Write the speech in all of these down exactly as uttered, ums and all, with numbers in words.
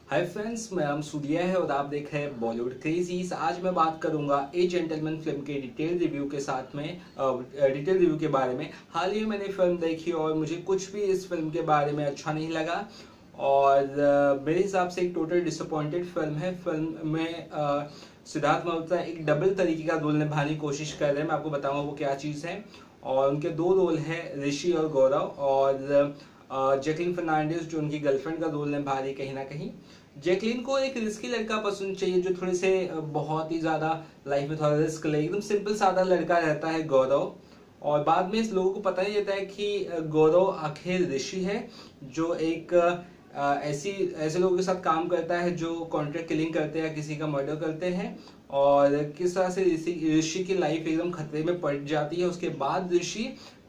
Hi friends, मैं नाम सूर्या है और आप देख रहे हैं बॉलीवुड क्रेजीज। आज मैं बात करूंगा ए जेंटलमैन फिल्म के डिटेल रिव्यू के साथ में डिटेल रिव्यू के बारे में। हाल ही में मैंने फिल्म देखी और मुझे कुछ भी इस फिल्म के बारे में अच्छा नहीं लगा और uh, मेरे हिसाब से एक टोटल डिसअपॉइंटेड फिल्म है। फिल्म में uh, सिद्धार्थ मल्होत्रा एक डबल तरीके का रोल निभाने की कोशिश कर रहे हैं। मैं आपको बताऊंगा वो क्या चीज़ है। और उनके दो रोल हैं, ऋषि और गौरव, और जैकलीन फर्नांडिस जो उनकी गर्लफ्रेंड का रोल निभा रही है। कहीं ना कहीं जैकलीन को एक रिस्की लड़का पसंद चाहिए जो थोड़े से बहुत ही ज्यादा लाइफ में थोड़ा रिस्क ले। एकदम सिंपल सादा लड़का रहता है गौरव, और बाद में इस लोगों को पता नहीं रहता है कि गौरव आखिर ऋषि है जो एक ऐसी ऐसे लोगों के साथ काम करता है जो कॉन्ट्रैक्ट किलिंग करते हैं या किसी का मर्डर करते हैं, और किस तरह से ऋषि की लाइफ एकदम खतरे में पड़ जाती है। उसके बाद ऋषि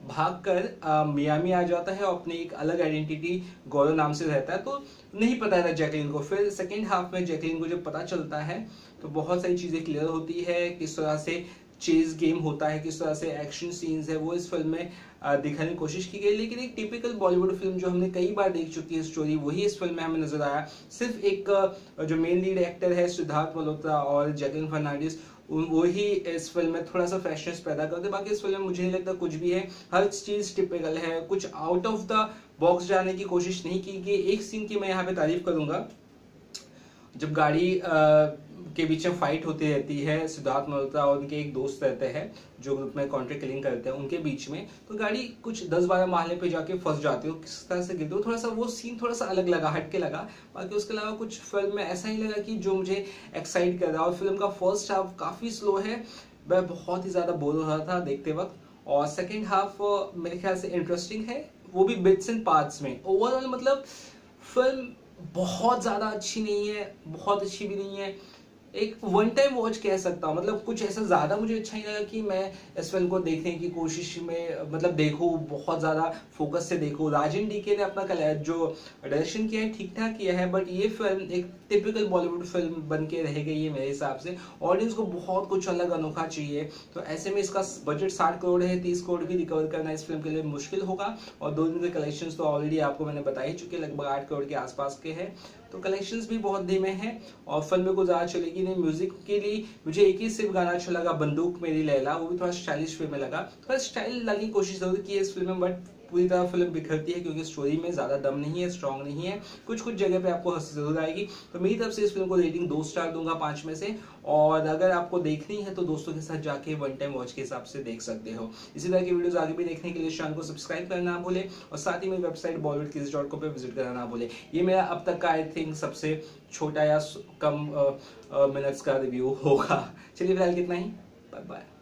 भागकर मियामी आ जाता है और अपनी एक अलग आइडेंटिटी गौरव नाम से रहता है। तो नहीं पता था जैकलीन को। फिर सेकेंड हाफ में जैकलीन को जब पता चलता है तो बहुत सारी चीजें क्लियर होती है। किस तरह से चेज गेम होता है, किस तरह से एक्शन सीन्स है, वो इस फिल्म में दिखाने की कोशिश की गई। लेकिन एक टिपिकल बॉलीवुड फिल्म जो हमने कई बार देख चुकी है स्टोरी, वही इस फिल्म में हमें नजर आया। सिर्फ एक जो मेन लीड एक्टर है सिद्धार्थ मल्होत्रा और जैकलीन फर्नांडिस, वो ही इस फिल्म में थोड़ा सा फ्रेशनेस पैदा करते। बाकी इस फिल्म में मुझे नहीं लगता कुछ भी है। हर चीज टिपिकल है, कुछ आउट ऑफ द बॉक्स जाने की कोशिश नहीं की गई। एक सीन की मैं यहाँ पे तारीफ करूंगा, जब गाड़ी आ, के बीच में फाइट होती रहती है, सिद्धार्थ मल्होत्रा और उनके एक दोस्त रहते हैं जो ग्रुप में कॉन्ट्रैक्ट किलिंग करते हैं, उनके बीच में तो गाड़ी कुछ दस बारह महले पे जाके फंस जाती है। किस तरह से गिरते हो, थोड़ा सा वो सीन थोड़ा सा अलग लगा, हटके लगा। बाकी उसके अलावा कुछ फिल्म में ऐसा ही लगा कि जो मुझे एक्साइट कर रहा है। और फिल्म का फर्स्ट हाफ काफी स्लो है, मैं बहुत ही ज्यादा बोर हो रहा था देखते वक्त। और सेकेंड हाफ मेरे ख्याल से इंटरेस्टिंग है, वो भी बिट्स एंड पार्ट्स में। ओवरऑल मतलब फिल्म बहुत ज्यादा अच्छी नहीं है, बहुत अच्छी भी नहीं है, एक वन टाइम वॉच कह सकता हूँ। मतलब कुछ ऐसा ज्यादा मुझे अच्छा नहीं लगा कि मैं इस फिल्म को देखने की कोशिश में मतलब देखूँ, बहुत ज्यादा फोकस से देखूँ। राजन डीके ने अपना जो डायरेक्शन किया है ठीक ठाक किया है, बट ये फिल्म एक टिपिकल बॉलीवुड फिल्म बन के रह गई है मेरे हिसाब से। ऑडियंस को बहुत कुछ अलग अनोखा चाहिए, तो ऐसे में इसका बजट साठ करोड़ है, तीस करोड़ भी रिकवर करना इस फिल्म के लिए मुश्किल होगा। और दो दिन के कलेक्शन तो ऑलरेडी आपको मैंने बता ही चुके, लगभग आठ करोड़ के आसपास के हैं, तो कलेक्शंस भी बहुत धीमे हैं और फिल्म को ज्यादा चलेगी नहीं। म्यूजिक के लिए मुझे एक ही सिर्फ गाना अच्छा लगा, बंदूक मेरी लैला, वो भी थोड़ा स्टाइलिश वे में लगा। थोड़ा स्टाइल लाने की कोशिश जरूर की है इस फिल्म में, बट पूरी तरह फिल्म बिखरती है क्योंकि स्टोरी में ज्यादा दम नहीं है, स्ट्रॉन्ग नहीं है। कुछ कुछ जगह पे आपको हंसी जरूर आएगी। तो मेरी तरफ से इस फिल्म को रेटिंग दो स्टार दूंगा पांच में से। और अगर आपको देखनी है तो दोस्तों के साथ जाके वन टाइम वॉच के हिसाब से देख सकते हो। इसी तरह की वीडियोस आगे भी देखने के लिए चैनल को सब्सक्राइब करना ना भूले, और साथ ही मेरी website Bollywood crazy dot com पे विजिट करना ना भूले। ये मेरा अब तक का आई थिंक सबसे छोटा या कम मिनट्स का रिव्यू होगा। चलिए फिलहाल कितना ही, बाय बाय।